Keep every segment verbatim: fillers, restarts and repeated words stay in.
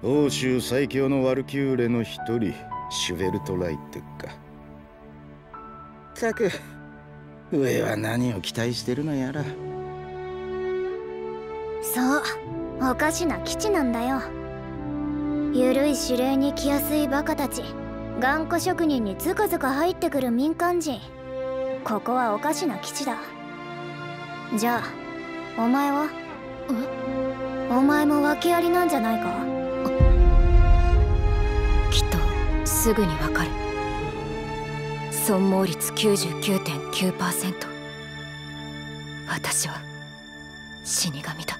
欧州最強のワルキューレの一人、シュベルトライトか。ったく上は何を期待してるのやら。 そう、おかしな基地なんだよ。ゆるい指令に来やすいバカたち、頑固職人にズカズカ入ってくる民間人。ここはおかしな基地だ。じゃあお前は？お前も訳ありなんじゃないか？ きっとすぐにわかる。損耗率 きゅうじゅうきゅうてんきゅうパーセント。 私は死神だ。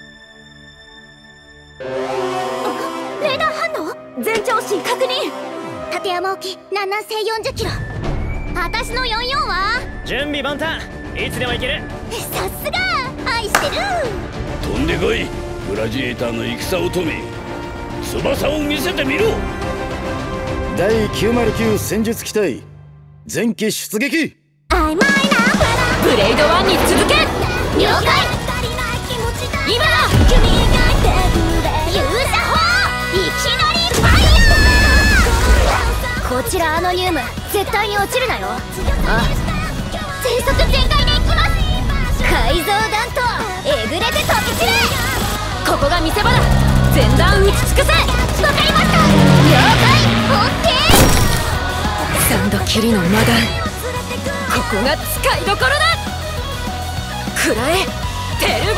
レーダー反応、全長針確認。立山沖南南西よんじゅっキロ。私のよんじゅうよんは準備万端、いつでも行ける。 さすが愛してる。 飛んでこい、グラジエーターの戦乙女。翼を見せてみろ。 だいきゅうまるきゅう戦術機体前期出撃。 アイマイナーブレイドワンに続け。 了解。 今だ。 勇者砲、いきなりファイヤー。こちらアノニウム、絶対に落ちるなよ。あ、全速全開でいきます。改造弾頭、えぐれて飛び散れ。 ここが見せ場だ。全弾撃ち尽くせ。 わかりました。了解。オッケー。 三度きりのマダン、ここが使いどころだ。食らえテル